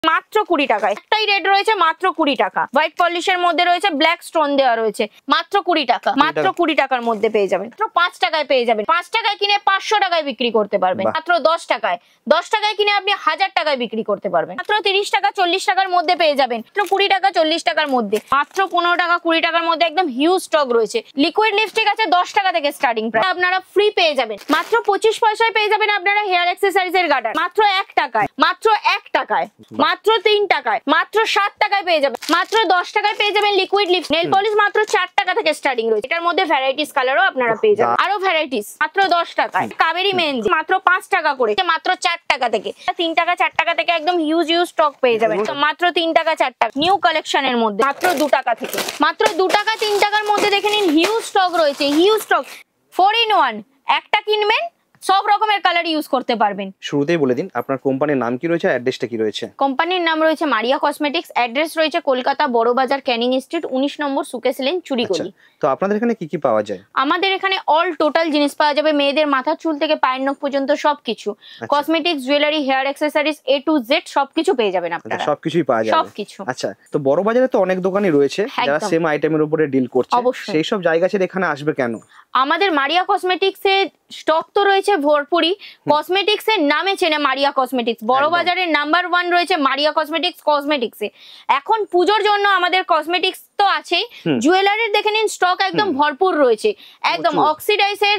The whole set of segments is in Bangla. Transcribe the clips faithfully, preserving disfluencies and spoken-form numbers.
মাত্র কুড়ি টাকায়। একটাই রেড রয়েছে মাত্র কুড়ি টাকা। হোয়াইট পলিশের মধ্যে রয়েছে ব্ল্যাক স্টোন দেওয়া রয়েছে মাত্র কুড়ি টাকা। মাত্র কুড়ি টাকার মধ্যে পেয়ে যাবেন। মাত্র পাঁচ টাকায় পেয়ে যাবেন। পাঁচ টাকায় কিনে পাঁচশো টাকায় বিক্রি করতে পারবেন। মাত্র দশ টাকায়। দশ টাকায় কিনে আপনি হাজার টাকায় বিক্রি করতে পারবেন। মাত্র তিরিশ টাকা চল্লিশ টাকার মধ্যে পেয়ে যাবেন। মাত্র কুড়ি টাকা চল্লিশ টাকার মধ্যে। মাত্র পনেরো টাকা কুড়ি টাকার মধ্যে একদম হিউজ স্টক রয়েছে। লিকুইড লিপস্টিক আছে দশ টাকা থেকে স্টার্টিং প্রাইস, আপনারা ফ্রি পেয়ে যাবেন। মাত্র পঁচিশ পয়সায় পেয়ে যাবেন আপনারা হেয়ার অ্যাক্সেসরিজ এর গার্ডার মাত্র এক টাকায়। মাত্র এক টাকায়। মাত্র তিন টাকায়। মাত্র সাত টাকায় পেয়ে যাবেন। মাত্র দশ টাকায় পেয়ে যাবেন লিকুইড লিপ নেল পলিশ মাত্র চার টাকা থেকে স্টার্টিং রয়েছে। এটার মধ্যে ভ্যারাইটিস কালারও আপনারা পেয়ে যাবেন। আরো ভ্যারাইটিস মাত্র দশ টাকায়। কাবেরী মেহেন্দি মাত্র পাঁচ টাকা করে, মাত্র চার টাকা থেকে। তিন টাকা চার টাকা থেকে একদম হিউজ হিউজ স্টক পেয়ে যাবেন। মাত্র তিন টাকা চার টাকা। নিউ কালেকশনের মধ্যে মাত্র দু টাকা থেকে। মাত্র দু টাকা তিন টাকার মধ্যে দেখে নিন হিউজ স্টক রয়েছে। Huge stock four in one. একটা কিনবেন সব রকমের কালার ইউজ করতে পারবেন। শুরুতেই বলে দিন আপনার কোম্পানির নাম কি রয়েছে, অ্যাড্রেসটা কি রয়েছে? কোম্পানির নাম রয়েছে মারিয়া কসমেটিক্স। অ্যাড্রেস রয়েছে কলকাতা বড় বাজার ক্যানিং স্ট্রিট উনিশ নম্বর সুকেশ লেন চুরিকলি। তো আপনাদের এখানে কি কি পাওয়া যায়? আমাদের এখানে অল টোটাল জিনিস পাওয়া যাবে। মেয়েদের মাথার চুল থেকে পায়ের নখ পর্যন্ত সবকিছু। Cosmetics, jewellery, hair accessories A to Z সবকিছু পেয়ে যাবেন আপনারা। সবকিছুই পাওয়া যাবে সবকিছু। আচ্ছা, তো বড় বাজারে তো অনেক দোকানই রয়েছে যারা সেম আইটেমের উপরে ডিল করছে, সেই সব জায়গা ছেড়ে এখানে আসবে কেন? আমাদের মারিয়া কসমেটিক্স এর স্টক তো রয়েছে ভরপুরই। কসমেটিক্স এর নামে চেনে মারিয়া কসমেটিক্স। বড় বাজারের নাম্বার ওয়ান রয়েছে মারিয়া কসমেটিক্স কসমেটিক্স এ। এখন পুজোর জন্য আমাদের কসমেটিক্স তো আছেই, জুয়েলারির দেখে নিন স্টক একদম ভরপুর রয়েছে। একদম অক্সিডাইজের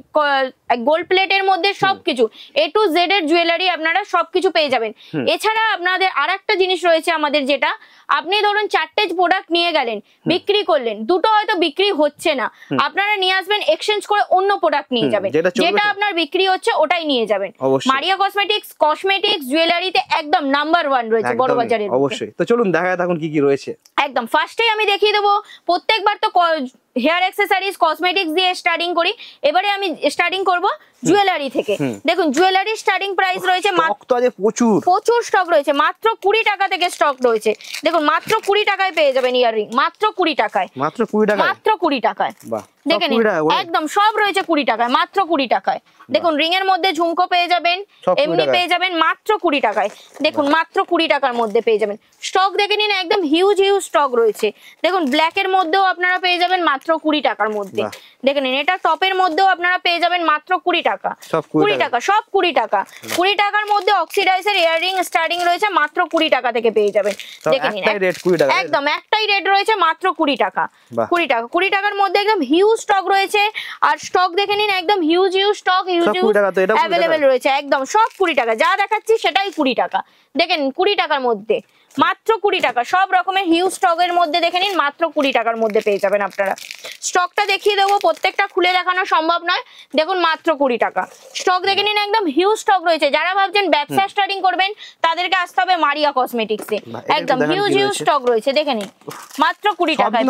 গোল্ড প্লেটের মধ্যে সবকিছু এ টু জেড এর জুয়েলারি আপনারা সবকিছু পেয়ে যাবেন। এছাড়া আপনাদের আরেকটা জিনিস রয়েছে আমাদের, যেটা আপনি ধরুন চারটে প্রোডাক্ট নিয়ে গেলেন, বিক্রি করলেন, দুটো হয়তো বিক্রি হচ্ছে না, আপনারা নিয়ে আসবেন এক্সচেঞ্জ করে অন্য প্রোডাক্ট নিয়ে যাবেন। যেটা আপনার বিক্রি হচ্ছে ওটাই নিয়ে যাবেন। মারিয়া কসমেটিক্স কসমেটিক্স জুয়েলারিতে একদম নাম্বার ওয়ান রয়েছে বড় বাজারে। অবশ্যই। তো চলুন দেখা যাক এখন কি কি রয়েছে। একদম ফার্স্টেই আমি দেখিয়ে দেবো। প্রত্যেকবার তো হেয়ার অ্যাক্সেসরিজ কসমেটিক্স দিয়ে স্টার্টিং করি, এবারে আমি স্টার্টিং করব জুয়েলারি থেকে। দেখুন জুয়েলারি স্টার্টিং প্রাইস রয়েছে প্রচুর প্রচুর স্টক রয়েছে। মাত্র কুড়ি টাকা থেকে স্টক রয়েছে। দেখুন মাত্র কুড়ি টাকায় পেয়ে যাবেন ইয়াররিং মাত্র কুড়ি টাকায়। মাত্র কুড়ি টাকায় মাত্র কুড়ি টাকায়। দেখে নিন একদম সব রয়েছে কুড়ি টাকায়, মাত্র কুড়ি টাকায়। দেখুন রিং এর মধ্যে ঝুমকো পেয়ে যাবেন, এমনি পেয়ে যাবেন মাত্র কুড়ি টাকায়। দেখুন মাত্র কুড়ি টাকার মধ্যে পেয়ে যাবেন। স্টক দেখে নিন একদম হিউজ হিউজ স্টক রয়েছে। দেখুন ব্ল্যাক এর মধ্যেও আপনারা পেয়ে যাবেন মাত্র কুড়ি টাকার মধ্যে। দেখে নিন এটা টপের মধ্যেও আপনারা পেয়ে যাবেন মাত্র কুড়ি টাকা। কুড়ি টাকা সব কুড়ি টাকা। কুড়ি টাকার মধ্যে অক্সিডাইজের ইয়াররিং স্টার্টিং রয়েছে মাত্র কুড়ি টাকা থেকে পেয়ে যাবেন। দেখে নিন একদম একটাই রেট রয়েছে মাত্র কুড়ি টাকা। কুড়ি টাকা কুড়ি টাকার মধ্যে একদম হিউজ স্টক রয়েছে। আর স্টক দেখে নিন একদম huge huge stock huge huge available রয়েছে। একদম সব কুড়ি টাকা, যা দেখাচ্ছি সেটাই কুড়ি টাকা। দেখেন কুড়ি টাকার মধ্যে মাত্র কুড়ি টাকা। সব রকমের হিউজ স্টকের মধ্যে দেখে নিন মাত্র কুড়ি টাকার মধ্যে পেয়ে যাবেন আপনারা। স্টকটা দেখিয়ে দেবো, প্রত্যেকটা খুলে দেখানো সম্ভব নয়। দেখুন মাত্র কুড়ি টাকা। স্টক দেখে নিন একদম হিউজ স্টক রয়েছে। যারা ভাবছেন ব্যবসা স্টার্টিং করবেন তাদেরকে আসতে হবে মারিয়া কসমেটিক্সে। একদম হিউজ হিউজ স্টক রয়েছে। দেখে নিন মাত্র কুড়ি টাকায়।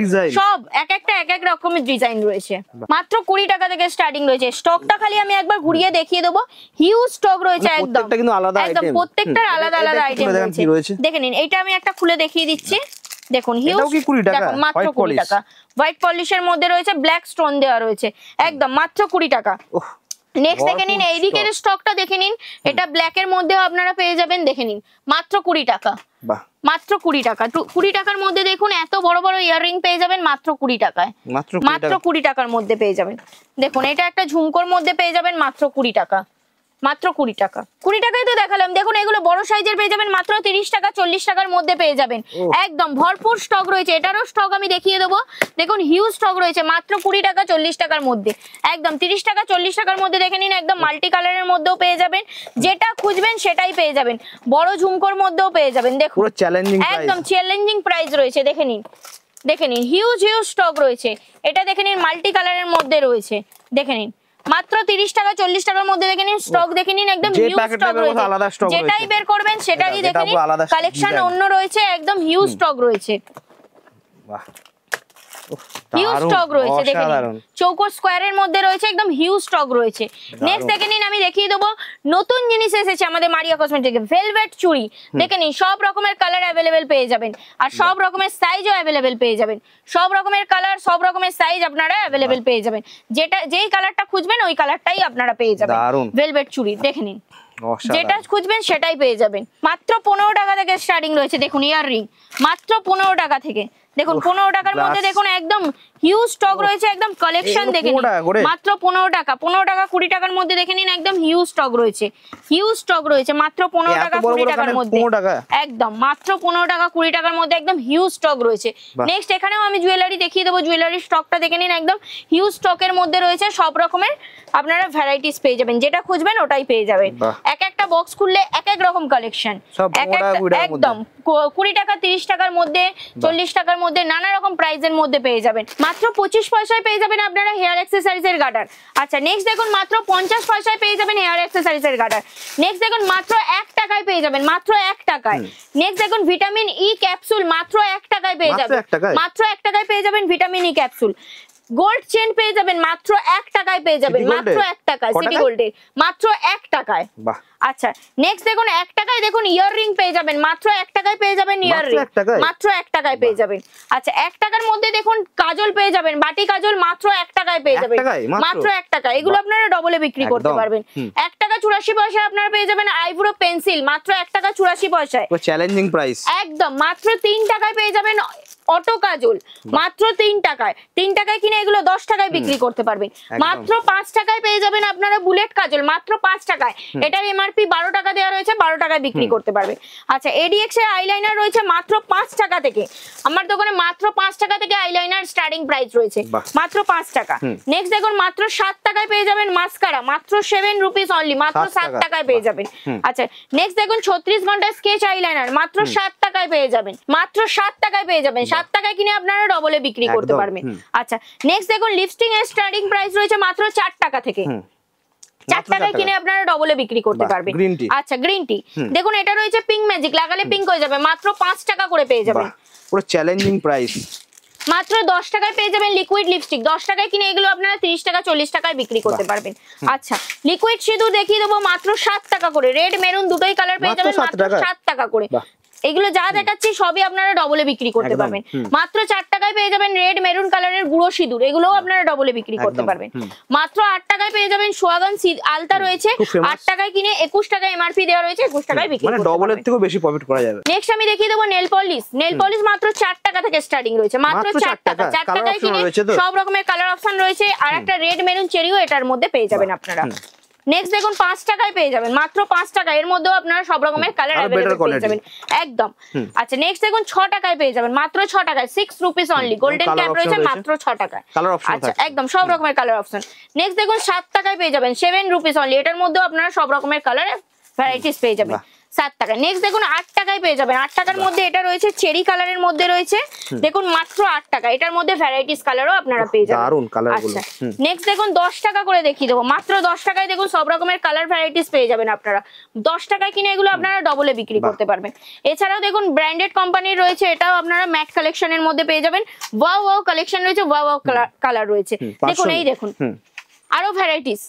সব এক একটা এক এক রকমের ডিজাইন রয়েছে। মাত্র কুড়ি টাকা থেকে স্টার্টিং রয়েছে। স্টকটা খালি আমি একবার ঘুরিয়ে দেখিয়ে দেবো। হিউজ স্টক রয়েছে একদম একদম প্রত্যেকটার আলাদা আলাদা আইটেম রয়েছে। দেখে নিন এইটা আমি একটা খুলে দেখিয়ে দিচ্ছি। দেখুন হিউজ মাত্র কুড়ি টাকা। হোয়াইট পলিশের মধ্যে রয়েছে ব্ল্যাক স্টোন দেওয়া রয়েছে একদম মাত্র কুড়ি টাকা। নেক্সট দেখে নিন এইদিকের স্টকটা দেখে নিন, এটা ব্ল্যাক এর মধ্যে আপনারা পেয়ে যাবেন। দেখে নিন মাত্র কুড়ি টাকা। মাত্র কুড়ি টাকা। কুড়ি টাকার মধ্যে দেখুন এত বড় বড় ইয়াররিং পেয়ে যাবেন মাত্র কুড়ি টাকায়। মাত্র কুড়ি টাকার মধ্যে পেয়ে যাবেন। দেখুন এটা একটা ঝুমকোর মধ্যে পেয়ে যাবেন মাত্র কুড়ি টাকা। মাত্র কুড়ি টাকা। কুড়ি টাকায় তো দেখালাম। দেখুন এগুলো বড় সাইজের পেয়ে যাবেন মাত্র তিরিশ টাকা চল্লিশ টাকার মধ্যে পেয়ে যাবেন। একদম ভরপুর স্টক রয়েছে। এটারও স্টক আমি দেখিয়ে দেবো। দেখুন হিউজ স্টক রয়েছে মাত্র কুড়ি টাকা চল্লিশ টাকার মধ্যে। একদম তিরিশ টাকা চল্লিশ টাকার মধ্যে দেখে নিন একদম মাল্টি কালারের মধ্যেও পেয়ে যাবেন। যেটা খুঁজবেন সেটাই পেয়ে যাবেন। বড় ঝুমকোর মধ্যেও পেয়ে যাবেন। দেখুন একদম চ্যালেঞ্জিং প্রাইস রয়েছে। দেখে নিন দেখে নিন হিউজ হিউজ স্টক রয়েছে। এটা দেখে নিন মাল্টি কালারের মধ্যে রয়েছে। দেখে নিন মাত্র তিরিশ টাকা চল্লিশ টাকার মধ্যে দেখে নিন। স্টক দেখে নিন একদম হিউজ স্টক রয়েছে। যেটাই বের করবেন সেটাই দেখে নিন। কালেকশন অন্য রয়েছে একদম হিউজ স্টক রয়েছে। বাহ হিউজ স্টক রয়েছে। দেখে নিন চৌকোর স্কোয়ারের মধ্যে রয়েছে একদম হিউজ স্টক রয়েছে। নেক্সট দেখে নিন আমি দেখিয়ে দেবো নতুন জিনিস এসেছে আমাদের মারিয়া কসমেটিক্সে ভেলভেট চুড়ি। দেখে নিন সব রকমের কালার অ্যাভেলেবেল পেয়ে যাবেন আর সব রকমের সাইজও অ্যাভেলেবেল পেয়ে যাবেন। সব রকমের কালার সব রকমের সাইজ আপনারা অ্যাভেলেবেল পেয়ে যাবেন। যেটা যেই কালারটা খুঁজবেন ওই কালারটাই আপনারা পেয়ে যাবেন। ভেলভেট চুড়ি দেখে নিন যেটা খুঁজবেন সেটাই পেয়ে যাবেন। মাত্র পনেরো টাকা থেকে স্টার্টিং রয়েছে, দেখুন ইয়াররিং মাত্র পনেরো টাকা থেকে। দেখুন পনেরো টাকার মধ্যে দেখুন একদম হিউজ স্টক রয়েছে, একদম কালেকশন দেখে নিন, মাত্র পনেরো টাকা। পনেরো টাকা কুড়ি টাকার মধ্যে দেখে নিন, একদম হিউজ স্টক রয়েছে, হিউজ স্টক রয়েছে মাত্র পনেরো টাকা কুড়ি টাকার মধ্যে, একদম মাত্র পনেরো টাকা কুড়ি টাকার মধ্যে একদম হিউজ স্টক রয়েছে। নেক্সট এখানেও আমি জুয়েলারি দেখিয়ে দেবো, জুয়েলারির স্টকটা দেখে নিন, একদম হিউজ স্টকের মধ্যে রয়েছে, সব রকমের আপনারা ভ্যারাইটিস পেয়ে যাবেন, যেটা খুঁজবেন ওটাই পেয়ে যাবেন। এক একটা বক্স খুললে এক এক রকম কালেকশন, একদম কুড়ি টাকা তিরিশ টাকার মধ্যে, চল্লিশ টাকার মধ্যে, নানা রকম প্রাইসের মধ্যে পেয়ে যাবেন। মাত্র পঁচিশ পয়সায় পেয়ে যাবেন আপনারা হেয়ার অ্যাক্সেসরিজ এর গার্ডার। আচ্ছা নেক্সট দেখুন মাত্র পঞ্চাশ পয়সায় পেয়ে যাবেন হেয়ার অ্যাক্সেসরিজ এর গার্ডার। নেক্সট দেখুন মাত্র এক টাকায় পেয়ে যাবেন, মাত্র এক টাকায়। নেক্সট দেখুন ভিটামিন ই ক্যাপসুল মাত্র এক টাকায় পেয়ে যাবেন, মাত্র এক টাকায় পেয়ে যাবেন vitamin E capsule. Gold chain পেয়ে যাবেন মাত্র এক টাকায় পেয়ে যাবেন, মাত্র এক টাকায়, সিটি গোল্ডের মাত্র এক টাকায়। আচ্ছা নেক্সট দেখুন এক টাকায় দেখুন ইয়াররিং পেয়ে যাবেন, মাত্র এক টাকায় পেয়ে যাবেন ইয়াররিং, মাত্র এক টাকায় পেয়ে যাবেন। আচ্ছা এক টাকার মধ্যে দেখুন কাজল পেয়ে যাবেন, বাটি কাজল মাত্র এক টাকায় পেয়ে যাবেন, মাত্র এক টাকা। এগুলো আপনারা ডবলে বিক্রি করতে পারবেন। এক টাকা চুরাশি পয়সায় আপনারা পেয়ে যাবেন আইব্রো পেন্সিল, মাত্র এক টাকা চুরাশি পয়সায়, চ্যালেঞ্জিং প্রাইস একদম। মাত্র তিন টাকায় পেয়ে যাবেন অটো কাজল, মাত্র তিন টাকায়। তিন টাকায় কিনে এগুলো দশ টাকায় বিক্রি করতে পারবেন। মাত্র পাঁচ টাকায় পেয়ে যাবেন আপনারা বুলেট কাজল, মাত্র পাঁচ টাকায়। এটার এমআরপি বারো টাকা দেওয়া রয়েছে, বারো টাকায় বিক্রি করতে পারবেন। আচ্ছা এডিএক্স এর আইলাইনার রয়েছে মাত্র পাঁচ টাকা থেকে, আমার দোকানে মাত্র পাঁচ টাকা থেকে আইলাইনার স্টার্টিং প্রাইস রয়েছে, মাত্র পাঁচ টাকা। নেক্সট দেখুন মাত্র সাত টাকায় পেয়ে যাবেন মাস্কারা, মাত্র সেভেন রুপিস অনলি, মাত্র সাত টাকায় পেয়ে যাবেন। আচ্ছা নেক্সট দেখুন ছত্রিশ ঘন্টা স্কেচ আইলাইনার মাত্র সাত টাকায় পেয়ে যাবেন, মাত্র সাত টাকায় পেয়ে যাবেন। সাত টাকায় কিনে আপনারা ডবলে বিক্রি করতে পারবেন। আচ্ছা নেক্সট দেখুন লিপস্টিক এর স্টার্টিং প্রাইস রয়েছে মাত্র চার টাকা থেকে, চার টাকায় কিনে আপনারা ডবলে বিক্রি করতে পারবেন। আচ্ছা গ্রিন টি দেখুন এটা রয়েছে পিঙ্ক ম্যাজিক, লাগালে পিঙ্ক হয়ে যাবে, মাত্র পাঁচ টাকা করে পেয়ে যাবেন, পুরো চ্যালেঞ্জিং প্রাইস। মাত্র দশ টাকায় পেয়ে যাবেন লিকুইড লিপস্টিক, দশ টাকায় কিনে এগুলো আপনারা তিরিশ টাকা চল্লিশ টাকায় বিক্রি করতে পারবেন। আচ্ছা লিকুইড সিঁদুর দেখিয়ে দেবো মাত্র সাত টাকা করে, রেড মেরুন দুটোই কালার পেয়ে যাবেন মাত্র সাত টাকা করে। এগুলো যা দেখাচ্ছি সবই আপনারা ডবলে বিক্রি করতে পারবেন, মাত্র চার টাকায় পেয়ে যাবেন রেড মেরুন কালারের গুঁড়ো সিঁদুর, এগুলোও আপনারা ডবলে বিক্রি করতে পারবেন। মাত্র আট টাকায় পেয়ে যাবেন সোয়াগান আলতা রয়েছে, আট টাকায় কিনে একুশ টাকায় এমআরপি দেওয়া রয়েছে, একুশ টাকায় বিক্রি করতে পারবেন, ডবলের থেকেও বেশি প্রফিট করা যাবে। নেক্সট আমি দেখিয়ে দেবো নেল পলিশ, নেল পলিশ মাত্র চার টাকা থেকে স্টার্টিং রয়েছে, মাত্র চার টাকা। চার টাকায় কিনে সব রকমের কালার অপশন রয়েছে, আর একটা রেড মেরুন চেরিও এটার মধ্যে পেয়ে যাবেন আপনারা। নেক্সট দেখুন পাঁচ টাকায় পেয়ে যাবেন, মাত্র পাঁচ টাকা, এর মধ্যেও আপনারা সব রকমের কালার अवेलेबल পেয়ে যাবেন একদম। আচ্ছা নেক্সট দেখুন ছ টাকায় পেয়ে যাবেন, মাত্র ছ টাকায়, six rupees only, golden cap রয়েছে মাত্র ছ টাকায়। আচ্ছা একদম সব রকমের কালার অপশন। নেক্সট দেখুন সাত টাকায় পেয়ে যাবেন, সেভেন রুপিস অনলি, এটার মধ্যেও আপনারা সব রকমের কালার ভ্যারাইটিস পেয়ে যাবেন সাত টাকা। নেক্সট দেখুন আট টাকায় পেয়ে যাবেন, আট টাকার মধ্যে এটা রয়েছে চেরি কালারের মধ্যে রয়েছে, দেখুন মাত্র আট টাকা, এটার মধ্যে ভ্যারাইটিস কালারও আপনারা পেয়ে যাবেন। আচ্ছা নেক্সট দেখুন দশ টাকা করে দেখিয়ে দেবো, মাত্র দশ টাকায় দেখুন সব রকমের কালার ভ্যারাইটিস পেয়ে যাবেন আপনারা, দশ টাকায় কিনে এগুলো আপনারা ডবলে বিক্রি করতে পারবেন। এছাড়াও দেখুন ব্র্যান্ডেড কোম্পানির রয়েছে, এটাও আপনারা ম্যাট কালেকশনের মধ্যে পেয়ে যাবেন, ওয়াও ওয়াও কালেকশন রয়েছে, ওয়াও ওয়াও কালার রয়েছে, দেখুন এই দেখুন আরো ভ্যারাইটিস,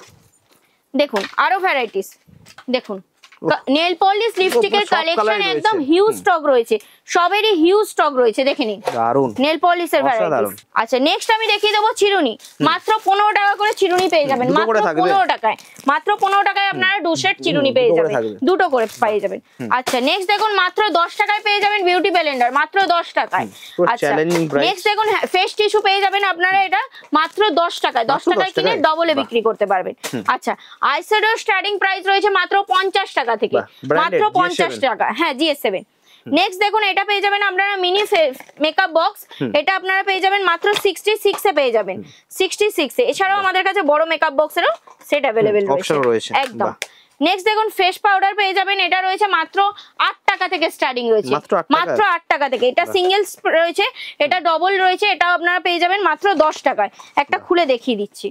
দেখুন আরো ভ্যারাইটিস, দেখুন নেল পলিশ লিপস্টিকের কালেকশন একদম হিউজ স্টক রয়েছে, সবেরই হিউজ স্টক রয়েছে, দেখে নিন দারুন নেল পলিশের ভ্যারাইটিস। আচ্ছা নেক্সট আমি দেখিয়ে দেবো চিরুনি, মাত্র পনেরো টাকা করে চিরুনি পেয়ে যাবেন, মাত্র পনেরো টাকায়, মাত্র পনেরো টাকায় আপনারা দু সেট চিরুনি পেয়ে যাবেন, দুটো করে পেয়ে যাবেন। আচ্ছা নেক্সট দেখুন মাত্র দশ টাকায় পেয়ে যাবেন বিউটি ব্লেন্ডার, মাত্র দশ টাকায়। আচ্ছা নেক্সট দেখুন ফেস টিস্যু পেয়ে যাবেন আপনারা, এটা মাত্র দশ টাকায়, দশ টাকায় কিনে ডবলে বিক্রি করতে পারবেন। আচ্ছা আইশ্যাডো স্টার্টিং প্রাইস রয়েছে মাত্র পঞ্চাশ টাকা থেকে, মাত্র পঞ্চাশ টাকা, হ্যাঁ জি এস সেভেন। নেক্সট দেখুন এটা পেয়ে যাবেন আপনারা মিনি মেকআপ বক্স, এটা আপনারা পেয়ে যাবেন মাত্র সিক্সটি সিক্স এ পেয়ে যাবেন, সিক্সটি সিক্স এ। এছাড়াও আমাদের কাছে বড় মেকআপ বক্সেরও সেট अवेलेबल রয়েছে একদম। নেক্সট দেখুন ফেস পাউডার পেয়ে যাবেন, এটা রয়েছে মাত্র আট টাকা থেকে স্টার্টিং রয়েছে, মাত্র আট টাকা থেকে। এটা সিঙ্গেল রয়েছে, এটা ডবল রয়েছে, এটাও আপনারা পেয়ে যাবেন মাত্র দশ টাকায়। একটা খুলে দেখিয়ে দিচ্ছি,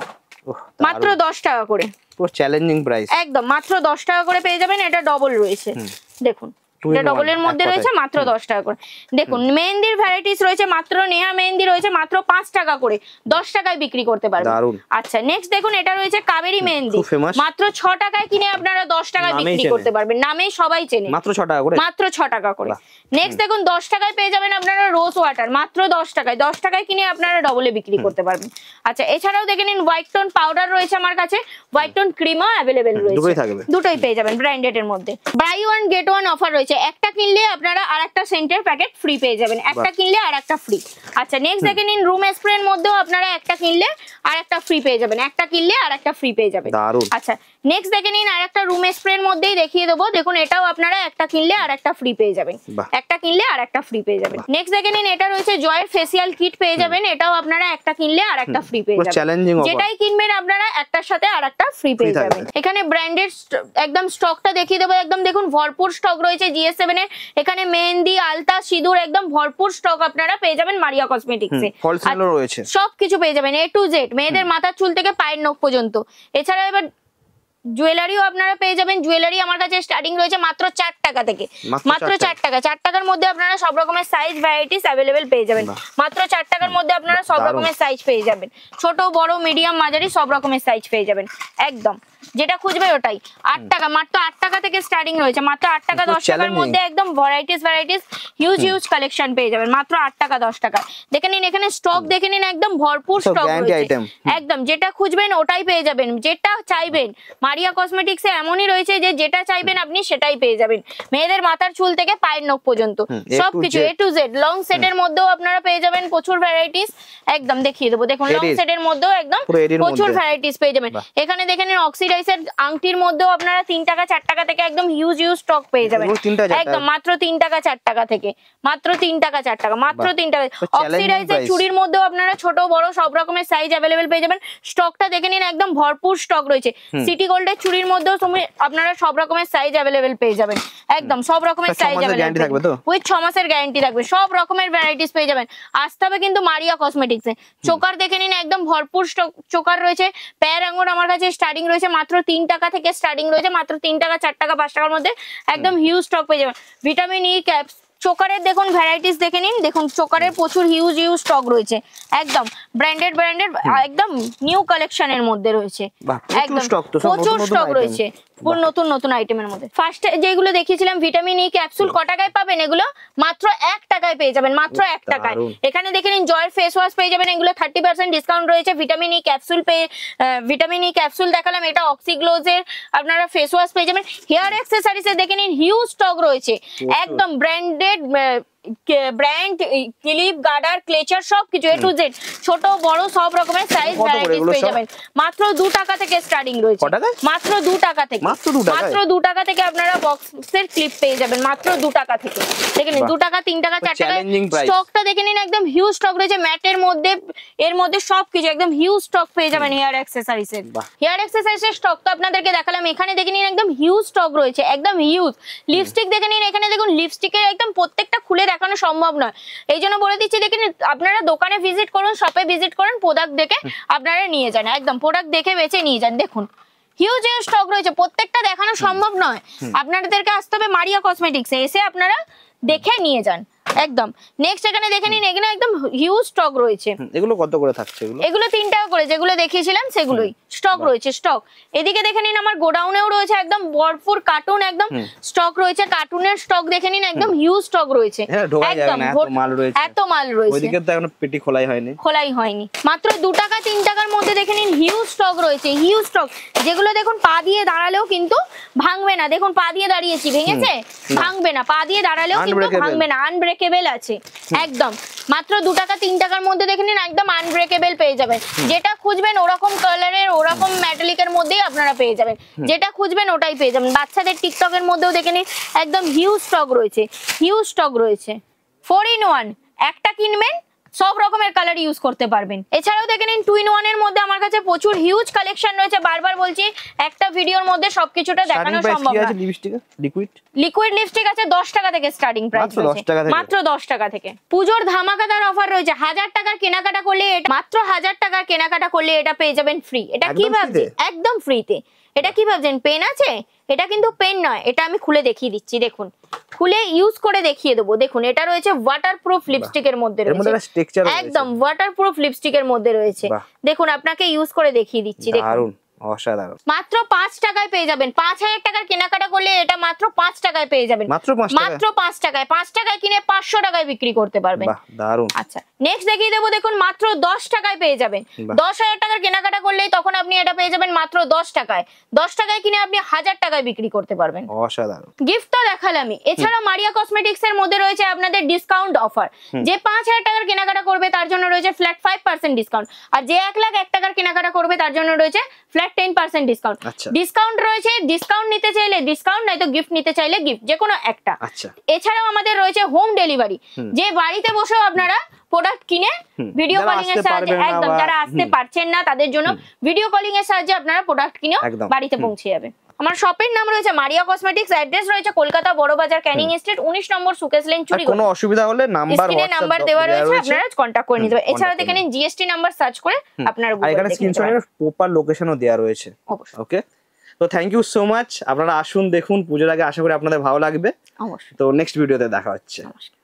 মাত্র দশ টাকা করে, পুরো চ্যালেঞ্জিং প্রাইস, একদম মাত্র দশ টাকা করে পেয়ে যাবেন, এটা ডবল রয়েছে, দেখুন এটা ডবলের মধ্যে রয়েছে মাত্র দশ টাকা করে। দেখুন মেহেন্দির ভ্যারাইটিস রয়েছে মাত্র, নেহা মেহেন্দি রয়েছে মাত্র পাঁচ টাকা করে, দশ টাকায় বিক্রি করতে পারবেন। আচ্ছা নেক্সট দেখুন এটা রয়েছে কাবেরী মেহেন্দি, মাত্র ছ টাকায় কিনে আপনারা দশ টাকায় বিক্রি করতে পারবেন, নামেই সবাই চেনে, মাত্র ছ টাকা করে, মাত্র ছ টাকা করে। নেক্সট দেখুন দশ টাকায় পেয়ে যাবেন আপনারা রোজ ওয়াটার, মাত্র দশ টাকায়, দশ টাকায় কিনে আপনারা ডবলে বিক্রি করতে পারবেন। আচ্ছা এছাড়াও দেখে নিন হোয়াইট টোন পাউডার রয়েছে আমার কাছে, হোয়াইট টোন ক্রিমও অ্যাভেলেবেল রয়েছে, দুটোই পেয়ে যাবেন ব্র্যান্ডেড এর মধ্যে। Buy one get one offer রয়েছে, একটা কিনলে আপনারা আরেকটা সেন্টের প্যাকেট ফ্রি পেয়ে যাবেন, একটা কিনলে আরেকটা ফ্রি। আচ্ছা নেক্সট দেখে নিন রুম স্প্রে এর মধ্যেও আপনারা একটা কিনলে আরেকটা ফ্রি পেয়ে যাবেন, একটা কিনলে আরেকটা ফ্রি পেয়ে যাবেন। আচ্ছা নেক্সট দেখে নিন আরেকটা রুম স্প্রে এর মধ্যেই দেখিয়ে দেবো, দেখুন এটাও আপনারা একটা কিনলে আরেকটা ফ্রি পেয়ে যাবেন, একটা কিনলে আরেকটা ফ্রি পেয়ে যাবেন। নেক্সট দেখে নিন এটা রয়েছে জয়ের ফেসিয়াল কিট পেয়ে যাবেন, এটাও আপনারা একটা কিনলে আরেকটা ফ্রি পেয়ে যাবেন, যেটাই কিনবেন আপনারা একটার সাথে আরেকটা ফ্রি পেয়ে যাবেন। এখানে ব্র্যান্ডেড একদম স্টকটা দেখিয়ে দেবো, একদম দেখুন ভরপুর স্টক রয়েছে জি এস সেভেন এর, এখানে মেহেন্দি আলতা সিঁদুর একদম ভরপুর স্টক আপনারা পেয়ে যাবেন মারিয়া কসমেটিক্সে, সবকিছু পেয়ে যাবেন এ টু জেড, মেয়েদের মাথার চুল থেকে পায়ের নখ পর্যন্ত। এছাড়া এবার জুয়েলারিও আপনারা পেয়ে যাবেন, জুয়েলারি আমার কাছে স্টার্টিং রয়েছে মাত্র চার টাকা থেকে, মাত্র চার টাকা, চার টাকার মধ্যে আপনারা সব রকমের সাইজ ভ্যারাইটিস অ্যাভেলেবেল পেয়ে যাবেন, মাত্র চার টাকার মধ্যে আপনারা সব রকমের সাইজ পেয়ে যাবেন, ছোট বড় মিডিয়াম মাঝারি সব রকমের সাইজ পেয়ে যাবেন, একদম যেটা খুঁজবে ওটাই। আট টাকা, মাত্র আট টাকা থেকে স্টার্টিং রয়েছে, মাত্র আট টাকা দশ টাকার মধ্যে একদম varieties varieties huge huge collection পেয়ে যাবেন মাত্র আট টাকা দশ টাকা। দেখে নিন এখানে স্টক দেখে নিন, একদম ভরপুর স্টক রয়েছে, একদম যেটা খুঁজবেন ওটাই পেয়ে যাবেন, যেটা চাইবেন। মারিয়া কসমেটিক্সে এমনই রয়েছে যে যেটা চাইবেন আপনি সেটাই পেয়ে যাবেন, মেয়েদের মাথার চুল থেকে পায়ের নখ পর্যন্ত সবকিছু এ টু জেড। লং সেটের মধ্যেও আপনারা পেয়ে যাবেন প্রচুর ভ্যারাইটিস, একদম দেখিয়ে দেবো, দেখুন লং সেটের মধ্যেও একদম প্রচুর ভ্যারাইটিস পেয়ে যাবেন। এখানে দেখে নিন অক্সিডাইজের আংটির মধ্যেও আপনারা তিন টাকা চার টাকা থেকে একদম হিউজ হিউজ স্টক পেয়ে যাবেন, একদম মাত্র তিন টাকা চার টাকা থেকে, মাত্র তিন টাকা চার টাকা, মাত্র তিন টাকা। অক্সিডাইজের চুড়ির মধ্যেও আপনারা ছোট বড় সব রকমের সাইজ অ্যাভেলেবেল পেয়ে যাবেন, স্টকটা দেখে নিন একদম ভরপুর স্টক রয়েছে। সিটি গোল্ডের চুড়ির মধ্যেও আপনারা সব রকমের সাইজ অ্যাভেলেবেল পেয়ে যাবেন, একদম সব রকমের সাইজ অ্যাভেলেবেল উইথ ছ মাসের গ্যারান্টি থাকবে, সব রকমের ভ্যারাইটিস পেয়ে যাবেন। আসতে হবে কিন্তু মারিয়া কসমেটিক্সে। চোকার দেখে নিন একদম ভরপুর স্টক চোকার রয়েছে, প্যার আঙ্গুর আমার কাছে স্টার্টিং রয়েছে মাত্র তিন টাকা থেকে স্টার্টিং রয়েছে, মাত্র তিন টাকা চার টাকা পাঁচ টাকার মধ্যে একদম হিউজ স্টক পেয়ে যাবেন। ভিটামিন ই ক্যাপস চোকারের দেখুন ভ্যারাইটিস দেখে নিন, দেখুন চোকারের প্রচুর হিউজ হিউজ স্টক রয়েছে, একদম ব্র্যান্ডেড ব্র্যান্ডেড একদম নিউ কালেকশনের মধ্যে রয়েছে, একদম প্রচুর স্টক রয়েছে নতুন নতুন আইটেমের মধ্যে। ফার্স্ট যেগুলো দেখিয়েছিলাম ভিটামিন ই ক্যাপসুল ক টাকায় পাবেন, এগুলো মাত্র এক টাকায় পেয়ে যাবেন, মাত্র এক টাকায়। এখানে দেখে নিন জয়ের ফেস ওয়াশ পেয়ে যাবেন, এগুলো থার্টি পার্সেন্ট ডিসকাউন্ট রয়েছে। ভিটামিন ই ক্যাপসুল পেয়ে ভিটামিন ই ক্যাপসুল দেখালাম, এটা অক্সিগ্লোজের আপনারা ফেস ওয়াশ পেয়ে যাবেন। হেয়ার অ্যাক্সেসরিজে দেখে নিন হিউজ স্টক রয়েছে, একদম branded brand clip garter clutcher সবকিছু এ টু জেড, ছোট বড় সব রকমের সাইজ ভ্যারাইটিস পেয়ে যাবেন, মাত্র দু টাকা থেকে স্টার্টিং রয়েছে, মাত্র দু টাকা থেকে, মাত্র দু টাকা থেকে আপনারা বক্সের ক্লিপ পেয়ে যাবেন, মাত্র দু টাকা থেকে। দেখে নিন দু টাকা তিন টাকা চার টাকা স্টকটা দেখে নিন, একদম হিউজ স্টক রয়েছে ম্যাটের মধ্যে, এর মধ্যে সবকিছু একদম হিউজ স্টক পেয়ে যাবেন। হেয়ার অ্যাক্সেসরিজের হেয়ার অ্যাক্সেসরিজের স্টক তো আপনাদেরকে দেখালাম, এখানে দেখে নিন একদম হিউজ স্টক রয়েছে, একদম হিউজ। লিপস্টিক দেখে নিন, এখানে দেখুন লিপস্টিকের একদম প্রত্যেকটা খুলে দেখানো সম্ভব নয়, এই জন্য বলে দিচ্ছি দেখেন আপনারা দোকানে ভিজিট করুন, শপে ভিজিট করুন, প্রোডাক্ট দেখে আপনারা নিয়ে যান, একদম প্রোডাক্ট দেখে বেছে নিয়ে যান। দেখুন হিউজ হিউজ স্টক রয়েছে, প্রত্যেকটা দেখানো সম্ভব নয়, আপনাদেরকে আসতে হবে মারিয়া কসমেটিক্সে, এসে আপনারা দেখে নিয়ে যান একদম। নেক্সট এখানে দেখে নিন, এখানে একদম হিউজ স্টক রয়েছে, এগুলো কত করে থাকছে? এগুলো এগুলো তিন টাকা করে, যেগুলো দেখিয়েছিলাম সেগুলোই স্টক রয়েছে স্টক। এদিকে দেখে নিন আমার গোডাউনেও রয়েছে একদম ভরপুর কার্টুন, একদম স্টক রয়েছে, কার্টুনের স্টক দেখে নিন একদম হিউজ স্টক রয়েছে, একদম মাল রয়েছে, এত মাল রয়েছে, ওইদিকে তো এখনো পেটি খোলাই হয়নি, খোলাই হয়নি। মাত্র দু টাকা তিন টাকার মধ্যে দেখে নিন হিউজ স্টক রয়েছে, হিউজ স্টক, যেগুলো দেখুন পা দিয়ে দাঁড়ালেও কিন্তু ভাঙবে না, দেখুন পা দিয়ে দাঁড়িয়েছি ভেঙেছে, ভাঙবে না, পা দিয়ে দাঁড়ালেও কিন্তু ভাঙবে না, আনব্রেকেবল আছে একদম। মাত্র দু টাকা তিন টাকার মধ্যে দেখে নিন একদম আনব্রেকেবল পেয়ে যাবেন, যেটা খুঁজবেন ওরকম কালারের ওরকম মেটালিকের মধ্যেই আপনারা পেয়ে যাবেন, যেটা খুঁজবেন ওটাই পেয়ে যাবেন। বাচ্চাদের টিকটকের মধ্যেও দেখে নিন একদম হিউজ স্টক রয়েছে, হিউজ স্টক রয়েছে, ফোর ইন ওয়ান, একটা কিনবেন সব রকমের কালার ইউজ করতে পারবেন। এছাড়াও দেখে নিন টু ইন ওয়ান এর মধ্যে আমার কাছে প্রচুর হিউজ কালেকশন রয়েছে, বারবার বলছি একটা ভিডিওর মধ্যে সবকিছুটা দেখানো সম্ভব না। লিকুইড লিকুইড লিপস্টিক আছে দশ টাকা থেকে স্টার্টিং প্রাইস রয়েছে, মাত্র দশ টাকা থেকে। পুজোর ধামাকাদার অফার রয়েছে, হাজার টাকার কেনাকাটা করলে এটা মাত্র হাজার টাকার কেনাকাটা করলে এটা পেয়ে যাবেন ফ্রি। এটা কি ভাবছেন? একদম ফ্রিতে, এটা কি ভাবছেন পেন আছে? এটা কিন্তু পেন নয়, এটা আমি খুলে দেখিয়ে দিচ্ছি। দেখুন খুলে ইউজ করে দেখিয়ে দেবো। দেখুন এটা রয়েছে ওয়াটারপ্রুফ লিপস্টিকের মধ্যে রয়েছে, একদম ওয়াটারপ্রুফ লিপস্টিকের মধ্যে রয়েছে। দেখুন আপনাকে ইউজ করে দেখিয়ে দিচ্ছি। দেখুন অসাধারণ, মাত্র পাঁচ টাকায় পেয়ে যাবেন। পাঁচ হাজার টাকার কেনাকাটা করলে এটা মাত্র পাঁচ টাকায় পেয়ে যাবেন। মাত্র পাঁচ টাকায়, পাঁচ টাকায় কিনে পাঁচশো টাকায় বিক্রি করতে পারবেন। দারুণ। আচ্ছা নেক্সট দেখিয়ে দেবো। দেখুন মাত্র দশ টাকায় পেয়ে যাবেন। দশ হাজার টাকার কেনাকাটা করলেই তখন আপনি এটা পেয়ে যাবেন মাত্র দশ টাকায়। দশ টাকায় কিনে আপনি হাজার টাকায় বিক্রি করতে পারবেন। অসাধারণ। গিফট তো দেখালামই, এছাড়া মারিয়া কসমেটিক্স এর মধ্যে রয়েছে আপনাদের ডিসকাউন্ট অফার। যে পাঁচ হাজার টাকার কেনাকাটা করবে তার জন্য রয়েছে ফ্ল্যাট ফাইভ পার্সেন্ট ডিসকাউন্ট, আর যে এক লাখ এক টাকার কেনাকাটা করবে তার জন্য রয়েছে flat ten percent discount. Discount রয়েছে, ডিসকাউন্ট নিতে চাইলে ডিসকাউন্ট, নয়তো গিফট নিতে চাইলে গিফট, যে কোনো একটা। এছাড়াও আমাদের রয়েছে হোম ডেলিভারি, যে বাড়িতে বসেও আপনারা প্রোডাক্ট কিনে ভিডিও কলিং এর সাহায্যে, একদম যারা আসতে পারছেন না তাদের জন্য ভিডিও কলিং এর সাহায্যে আপনারা প্রোডাক্ট কিনে বাড়িতে পৌঁছে যাবে। আমার শপের নাম রয়েছে মারিয়া কসমেটিক্স, অ্যাড্রেস রয়েছে কলকাতা বড়বাজার ক্যানিং স্ট্রিট উনিশ নম্বর সুকেশ লেন চুরি। কোনো অসুবিধা হলে নাম্বার হোয়াটসঅ্যাপ নাম্বার দেওয়া রয়েছে, আপনারা কন্টাক্ট করে নিতে পারেন। এছাড়া দেখেন জিএসটি নাম্বার সার্চ করে আপনারা গুগল এখানে স্ক্রিনশটের প্রপার লোকেশনও দেওয়া রয়েছে। ওকে, তো থ্যাংক ইউ সো মাচ। আপনারা আসুন, দেখুন পুজোর আগে, আশা করি আপনাদের ভালো লাগবে। অবশ্যই। তো নেক্সট ভিডিওতে দেখা হচ্ছে। নমস্কার।